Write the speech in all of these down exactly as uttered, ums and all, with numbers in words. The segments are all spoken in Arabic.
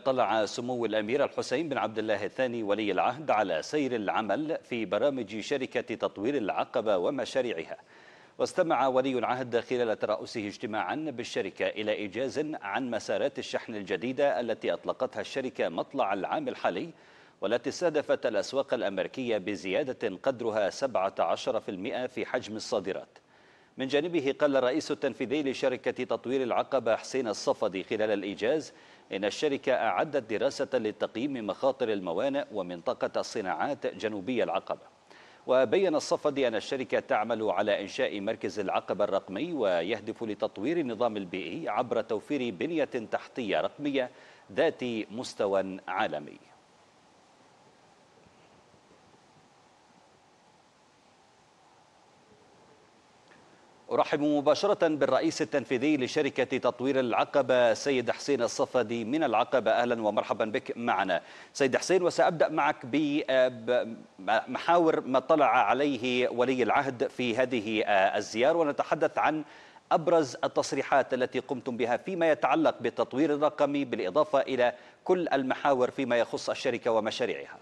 اطلع سمو الأمير الحسين بن عبد الله الثاني ولي العهد على سير العمل في برامج شركة تطوير العقبة ومشاريعها. واستمع ولي العهد خلال ترأسه اجتماعا بالشركة إلى إيجاز عن مسارات الشحن الجديدة التي أطلقتها الشركة مطلع العام الحالي، والتي استهدفت الأسواق الأمريكية بزيادة قدرها سبعة عشر بالمئة في حجم الصادرات. من جانبه قال الرئيس التنفيذي لشركة تطوير العقبة حسين الصفدي خلال الإيجاز إن الشركة أعدت دراسة لتقييم مخاطر الموانئ ومنطقة الصناعات جنوبي العقبة. وبين الصفدي أن الشركة تعمل على إنشاء مركز العقبة الرقمي، ويهدف لتطوير النظام البيئي عبر توفير بنية تحتية رقمية ذات مستوى عالمي. أرحب مباشرة بالرئيس التنفيذي لشركة تطوير العقبة سيد حسين الصفدي من العقبة. أهلا ومرحبا بك معنا سيد حسين، وسأبدأ معك بمحاور ما طلع عليه ولي العهد في هذه الزيارة، ونتحدث عن أبرز التصريحات التي قمتم بها فيما يتعلق بالتطوير الرقمي، بالإضافة إلى كل المحاور فيما يخص الشركة ومشاريعها.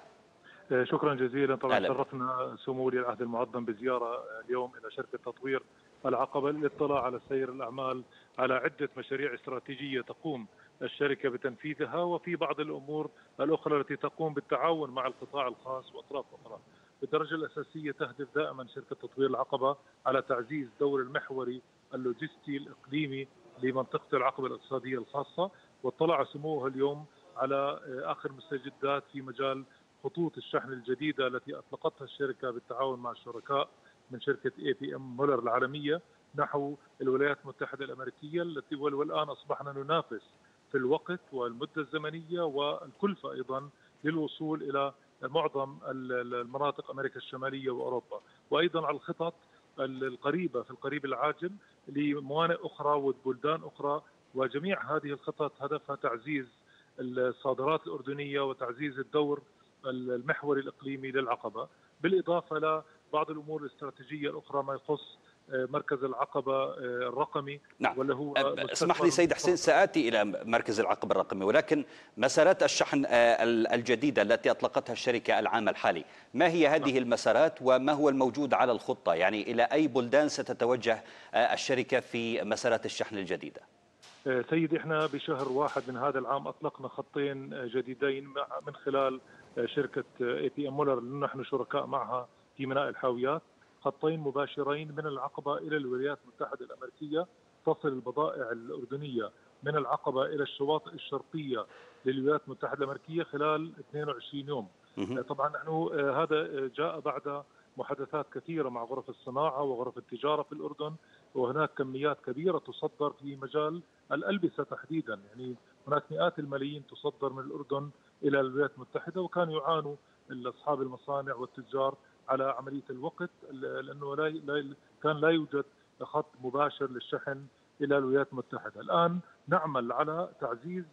شكرا جزيلا. طبعا شرفنا سمو ولي العهد المعظم بزيارة اليوم إلى شركة تطوير العقبة للاطلاع على سير الأعمال على عدة مشاريع استراتيجية تقوم الشركة بتنفيذها، وفي بعض الأمور الأخرى التي تقوم بالتعاون مع القطاع الخاص وأطراف أخرى. بالدرجة الأساسية تهدف دائما شركة تطوير العقبة على تعزيز دور المحوري اللوجستي الإقليمي لمنطقة العقبة الاقتصادية الخاصة، واطلع سموه اليوم على آخر مستجدات في مجال خطوط الشحن الجديدة التي أطلقتها الشركة بالتعاون مع الشركاء من شركة اي بي ام مولر العالمية نحو الولايات المتحدة الأمريكية، التي والآن أصبحنا ننافس في الوقت والمدة الزمنية والكلفة أيضا للوصول إلى معظم المناطق أمريكا الشمالية وأوروبا، وأيضا على الخطط القريبة في القريب العاجل لموانئ أخرى وبلدان أخرى. وجميع هذه الخطط هدفها تعزيز الصادرات الأردنية وتعزيز الدور المحوري الإقليمي للعقبة، بالإضافة لبعض الأمور الاستراتيجية الأخرى ما يخص مركز العقبة الرقمي. نعم. واللي هو اسمح لي سيد حسين، سآتي إلى مركز العقبة الرقمي، ولكن مسارات الشحن الجديدة التي أطلقتها الشركة العام الحالي، ما هي هذه نعم. المسارات وما هو الموجود على الخطة؟ يعني إلى أي بلدان ستتوجه الشركة في مسارات الشحن الجديدة؟ سيدي، احنا بشهر واحد من هذا العام أطلقنا خطين جديدين من خلال شركة اي بي ام مولر، نحن شركاء معها في ميناء الحاويات، خطين مباشرين من العقبة إلى الولايات المتحدة الأمريكية، تصل البضائع الأردنية من العقبة إلى الشواطئ الشرقية للولايات المتحدة الأمريكية خلال اثنين وعشرين يوم. طبعا نحن هذا جاء بعد محادثات كثيرة مع غرف الصناعة وغرف التجارة في الأردن، وهناك كميات كبيرة تصدر في مجال الألبسة تحديدا، يعني هناك مئات الملايين تصدر من الأردن إلى الولايات المتحدة، وكانوا يعانوا أصحاب المصانع والتجار على عملية الوقت، لأنه لا لا كان لا يوجد خط مباشر للشحن إلى الولايات المتحدة. الآن نعمل على تعزيز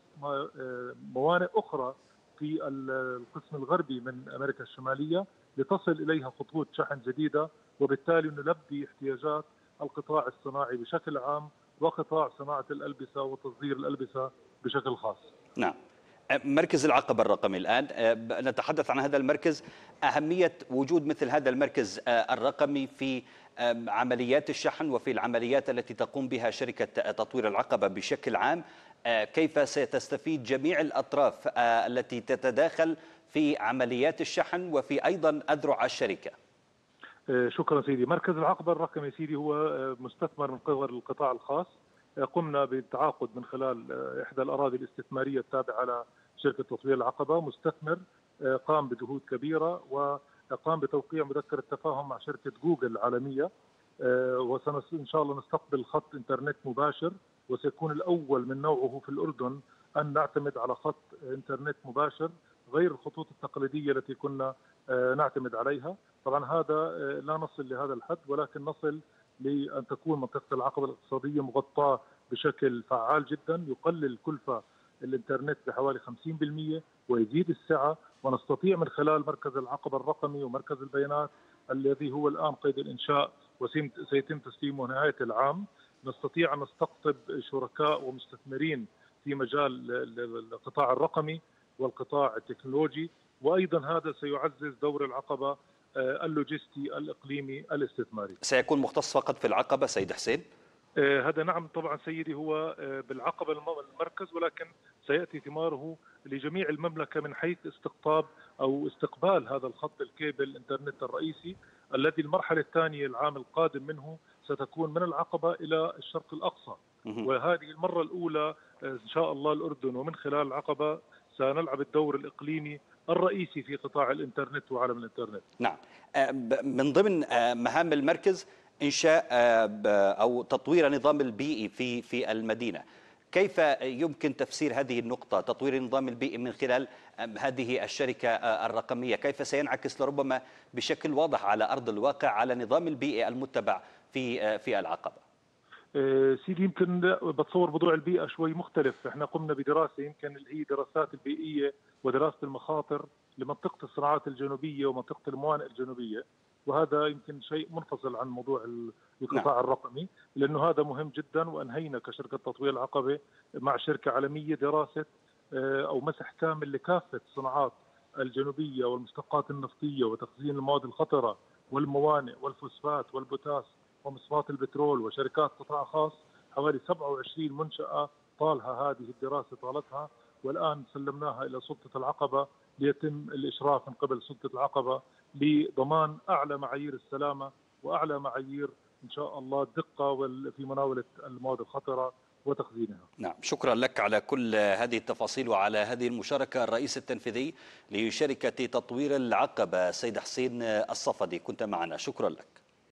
موانئ أخرى في القسم الغربي من أمريكا الشمالية لتصل إليها خطوط شحن جديدة، وبالتالي نلبي احتياجات القطاع الصناعي بشكل عام وقطاع صناعة الألبسة وتصدير الألبسة بشكل خاص. نعم. مركز العقبة الرقمي الآن نتحدث عن هذا المركز، أهمية وجود مثل هذا المركز الرقمي في عمليات الشحن وفي العمليات التي تقوم بها شركة تطوير العقبة بشكل عام. كيف ستستفيد جميع الأطراف التي تتداخل في عمليات الشحن وفي أيضا أذرع الشركة؟ شكرا سيدي. مركز العقبة الرقمي سيدي هو مستثمر من قبل القطاع الخاص، قمنا بالتعاقد من خلال إحدى الأراضي الاستثمارية التابعة على شركة تطوير العقبة، مستثمر قام بجهود كبيرة وقام بتوقيع مذكرة تفاهم مع شركة جوجل العالمية، وإن شاء الله نستقبل خط إنترنت مباشر، وسيكون الأول من نوعه في الأردن أن نعتمد على خط إنترنت مباشر غير الخطوط التقليدية التي كنا نعتمد عليها. طبعا هذا لا نصل لهذا الحد، ولكن نصل لأن تكون منطقة العقبة الاقتصادية مغطاة بشكل فعال جدا، يقلل كلفة الإنترنت بحوالي خمسين بالمئة ويزيد السعة، ونستطيع من خلال مركز العقبة الرقمي ومركز البيانات الذي هو الآن قيد الإنشاء وسيتم تسليمه نهاية العام، نستطيع أن نستقطب شركاء ومستثمرين في مجال القطاع الرقمي والقطاع التكنولوجي، وأيضا هذا سيعزز دور العقبة اللوجستي الإقليمي الاستثماري. سيكون مختص فقط في العقبة سيد حسين؟ هذا نعم طبعا سيدي، هو بالعقبة المركز، ولكن سيأتي ثماره لجميع المملكة من حيث استقطاب أو استقبال هذا الخط الكيبل الإنترنت الرئيسي الذي المرحلة الثانية العام القادم منه ستكون من العقبة إلى الشرق الأقصى، وهذه المرة الأولى إن شاء الله الأردن ومن خلال العقبة سنلعب الدور الإقليمي الرئيسي في قطاع الإنترنت وعالم الإنترنت. نعم، من ضمن مهام المركز إنشاء أو تطوير النظام البيئي في في المدينة. كيف يمكن تفسير هذه النقطة، تطوير النظام البيئي من خلال هذه الشركة الرقمية؟ كيف سينعكس لربما بشكل واضح على أرض الواقع على النظام البيئي المتبع في في العقبة؟ سيدي يمكن بتصور موضوع البيئة شوي مختلف. احنا قمنا بدراسة يمكن اللي هي دراسات البيئية ودراسة المخاطر لمنطقة الصناعات الجنوبية ومنطقة الموانئ الجنوبية، وهذا يمكن شيء منفصل عن موضوع القطاع نعم. الرقمي، لأنه هذا مهم جدا. وأنهينا كشركة تطوير العقبة مع شركة عالمية دراسة أو مسح كامل لكافة الصناعات الجنوبية والمشتقات النفطية وتخزين المواد الخطرة والموانئ والفوسفات والبوتاس ومصفات البترول وشركات قطاع خاص. حوالي سبعة وعشرين منشأة طالها هذه الدراسة طالتها، والآن سلمناها إلى سلطة العقبة ليتم الإشراف من قبل سلطة العقبة لضمان أعلى معايير السلامة وأعلى معايير إن شاء الله الدقة في مناولة المواد الخطرة وتخزينها. نعم، شكرا لك على كل هذه التفاصيل وعلى هذه المشاركة. الرئيس التنفيذي لشركة تطوير العقبة سيد حسين الصفدي كنت معنا، شكرا لك.